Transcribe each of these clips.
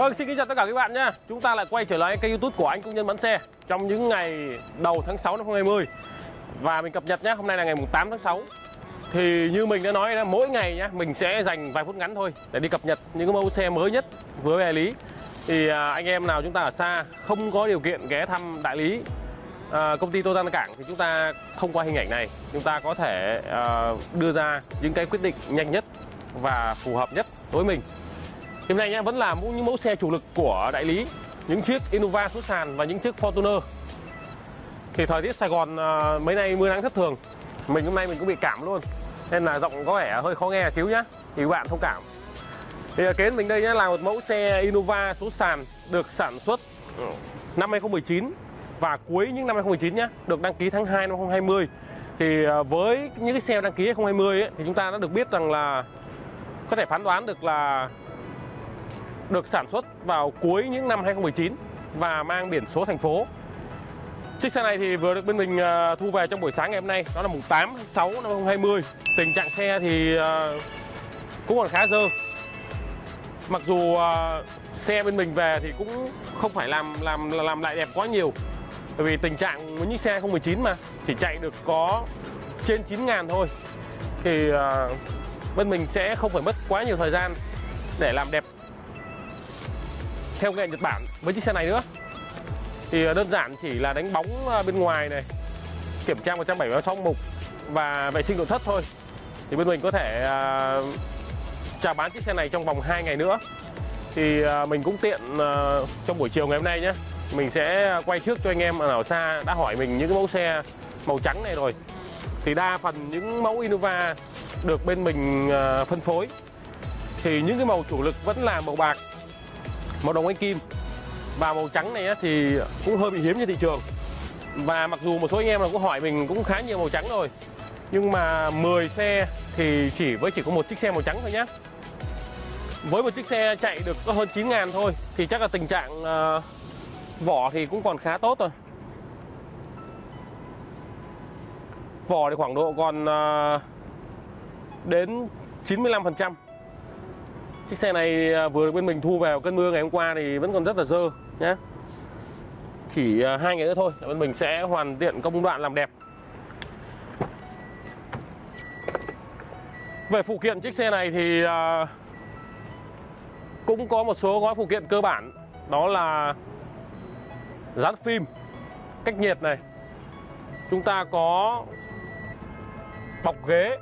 Vâng, xin kính chào tất cả các bạn nhé. Chúng ta lại quay trở lại kênh YouTube của Anh Công Nhân Bán Xe trong những ngày đầu tháng 6 năm 2020. Và mình cập nhật nhé, hôm nay là ngày 8 tháng 6. Thì như mình đã nói, mỗi ngày nhé, mình sẽ dành vài phút ngắn thôi để đi cập nhật những cái mẫu xe mới nhất với đại lý. Thì anh em nào chúng ta ở xa không có điều kiện ghé thăm đại lý công ty Toyota Cảng thì chúng ta thông qua hình ảnh này chúng ta có thể đưa ra những cái quyết định nhanh nhất và phù hợp nhất với mình. Hôm nay nhé, vẫn là những mẫu xe chủ lực của đại lý, những chiếc Innova xuất sàn và những chiếc Fortuner. Thì thời tiết Sài Gòn mấy nay mưa nắng thất thường, hôm nay mình cũng bị cảm luôn, nên là giọng có vẻ hơi khó nghe xíu nhá, thì các bạn thông cảm. Thì kế mình đây nhé là một mẫu xe Innova số sàn được sản xuất năm 2019 và cuối những năm 2019 nhé, được đăng ký tháng 2 năm 2020. Thì với những cái xe đăng ký 2020 ấy, thì chúng ta đã được biết rằng là có thể phán đoán được là được sản xuất vào cuối những năm 2019 và mang biển số thành phố. Chiếc xe này thì vừa được bên mình thu về trong buổi sáng ngày hôm nay, đó là mùng 8 tháng 6 năm 2020. Tình trạng xe thì cũng còn khá dơ. Mặc dù xe bên mình về thì cũng không phải làm lại đẹp quá nhiều. Bởi vì tình trạng với những xe 2019 mà chỉ chạy được có trên 9.000 thôi. Thì bên mình sẽ không phải mất quá nhiều thời gian để làm đẹp theo nghệ Nhật Bản với chiếc xe này nữa. Thì đơn giản chỉ là đánh bóng bên ngoài này, kiểm tra 176 mục và vệ sinh nội thất thôi. Thì bên mình có thể chào bán chiếc xe này trong vòng 2 ngày nữa. Thì mình cũng tiện trong buổi chiều ngày hôm nay nhé, mình sẽ quay trước cho anh em ở xa đã hỏi mình những cái mẫu xe màu trắng này rồi. Thì đa phần những mẫu Innova được bên mình phân phối thì những cái màu chủ lực vẫn là màu bạc, màu đồng anh kim, và màu trắng này thì cũng hơi bị hiếm trên thị trường. Và mặc dù một số anh em cũng hỏi mình cũng khá nhiều màu trắng rồi, nhưng mà 10 xe thì chỉ có một chiếc xe màu trắng thôi nhé. Với một chiếc xe chạy được có hơn 9.000 thôi thì chắc là tình trạng vỏ thì cũng còn khá tốt rồi. Vỏ thì khoảng độ còn đến 95%. Chiếc xe này vừa được bên mình thu vào cơn mưa ngày hôm qua thì vẫn còn rất là dơ nhé. Chỉ 2 ngày nữa thôi bên mình sẽ hoàn thiện công đoạn làm đẹp. Về phụ kiện chiếc xe này thì cũng có một số gói phụ kiện cơ bản, đó là dán phim, cách nhiệt này. Chúng ta có bọc ghế.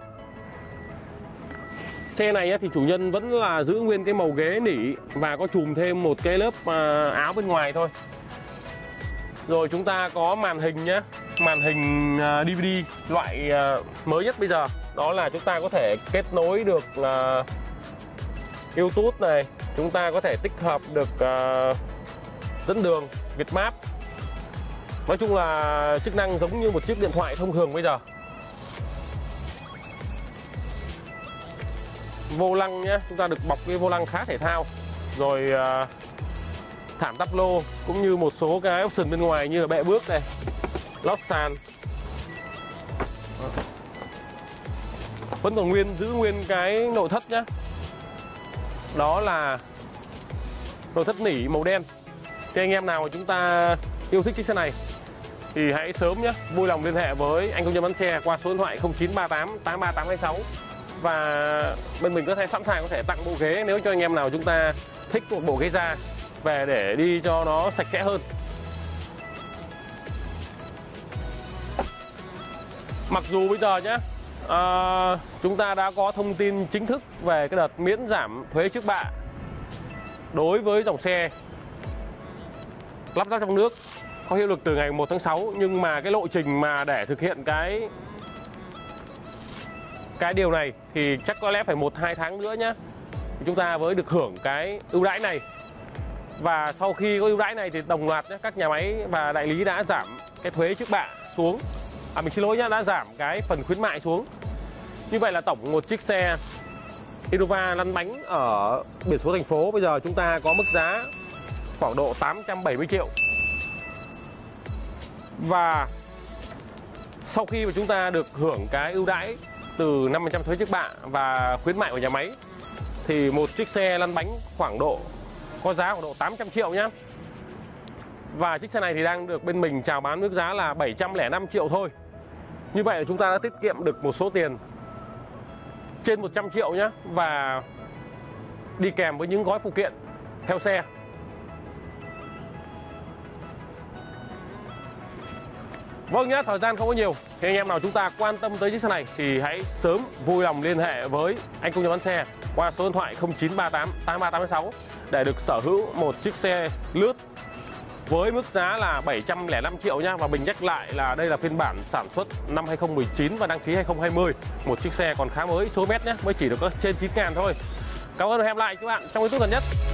Xe này thì chủ nhân vẫn là giữ nguyên cái màu ghế nỉ và có chùm thêm một cái lớp áo bên ngoài thôi. Rồi chúng ta có màn hình nhé, màn hình DVD loại mới nhất bây giờ. Đó là chúng ta có thể kết nối được YouTube này, chúng ta có thể tích hợp được dẫn đường Vietmap. Nói chung là chức năng giống như một chiếc điện thoại thông thường bây giờ. Vô lăng nhé, chúng ta được bọc cái vô lăng khá thể thao. Rồi thảm tắp lô cũng như một số cái option bên ngoài như là bệ bước này, lót sàn. Vẫn còn giữ nguyên cái nội thất nhé. Đó là nội thất nỉ màu đen. Thì anh em nào mà chúng ta yêu thích chiếc xe này thì hãy sớm nhé, vui lòng liên hệ với Anh Công Nhân Bán Xe qua số điện thoại 0938 83826. Và bên mình sẵn sàng có thể tặng bộ ghế nếu cho anh em nào chúng ta thích một bộ ghế da về để đi cho nó sạch sẽ hơn. Mặc dù bây giờ nhé, chúng ta đã có thông tin chính thức về cái đợt miễn giảm thuế trước bạ đối với dòng xe lắp ráp trong nước có hiệu lực từ ngày 1 tháng 6, nhưng mà cái lộ trình mà để thực hiện cái điều này thì chắc có lẽ phải 1-2 tháng nữa nhé, chúng ta mới được hưởng cái ưu đãi này. Và sau khi có ưu đãi này thì đồng loạt các nhà máy và đại lý đã giảm cái thuế trước bạ xuống. Mình xin lỗi nhé, đã giảm cái phần khuyến mại xuống. Như vậy là tổng một chiếc xe Innova lăn bánh ở biển số thành phố bây giờ chúng ta có mức giá khoảng độ 870 triệu. Và sau khi mà chúng ta được hưởng cái ưu đãi từ 5% thuế trước bạ và khuyến mại của nhà máy thì một chiếc xe lăn bánh khoảng độ có giá khoảng độ 800 triệu nhá. Và chiếc xe này thì đang được bên mình chào bán mức giá là 705 triệu thôi. Như vậy là chúng ta đã tiết kiệm được một số tiền trên 100 triệu nhá. Và đi kèm với những gói phụ kiện theo xe. Vâng nhá, thời gian không có nhiều. Thì anh em nào chúng ta quan tâm tới chiếc xe này thì hãy sớm vui lòng liên hệ với anh công nhân bán xe qua số điện thoại 0938 8386 để được sở hữu một chiếc xe lướt với mức giá là 705 triệu nhá. Và mình nhắc lại là đây là phiên bản sản xuất năm 2019 và đăng ký 2020. Một chiếc xe còn khá mới, số mét nhé, mới chỉ được có trên 9.000 thôi. Cảm ơn và hẹn gặp lại các bạn trong YouTube gần nhất.